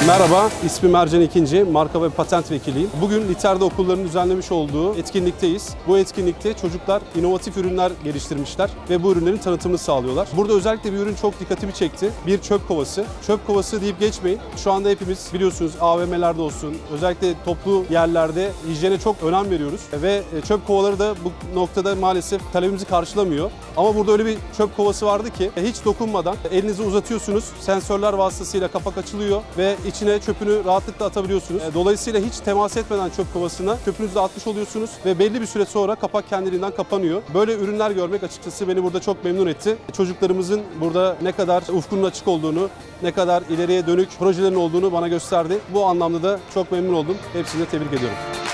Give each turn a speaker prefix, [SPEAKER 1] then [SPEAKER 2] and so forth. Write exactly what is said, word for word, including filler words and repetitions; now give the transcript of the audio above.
[SPEAKER 1] Merhaba, ismim Ercan İkinci, marka ve patent vekiliyim. Bugün Liter'de okulların düzenlemiş olduğu etkinlikteyiz. Bu etkinlikte çocuklar inovatif ürünler geliştirmişler ve bu ürünlerin tanıtımını sağlıyorlar. Burada özellikle bir ürün çok dikkatimi çekti. Bir çöp kovası. Çöp kovası deyip geçmeyin. Şu anda hepimiz biliyorsunuz A V M'lerde olsun, özellikle toplu yerlerde hijyene çok önem veriyoruz. Ve çöp kovaları da bu noktada maalesef talebimizi karşılamıyor. Ama burada öyle bir çöp kovası vardı ki hiç dokunmadan elinizi uzatıyorsunuz, sensörler vasıtasıyla kapak açılıyor ve içine çöpünü rahatlıkla atabiliyorsunuz. Dolayısıyla hiç temas etmeden çöp kovasına çöpünüzü de atmış oluyorsunuz ve belli bir süre sonra kapak kendiliğinden kapanıyor. Böyle ürünler görmek açıkçası beni burada çok memnun etti. Çocuklarımızın burada ne kadar ufkunun açık olduğunu, ne kadar ileriye dönük projelerin olduğunu bana gösterdi. Bu anlamda da çok memnun oldum. Hepsini de tebrik ediyorum.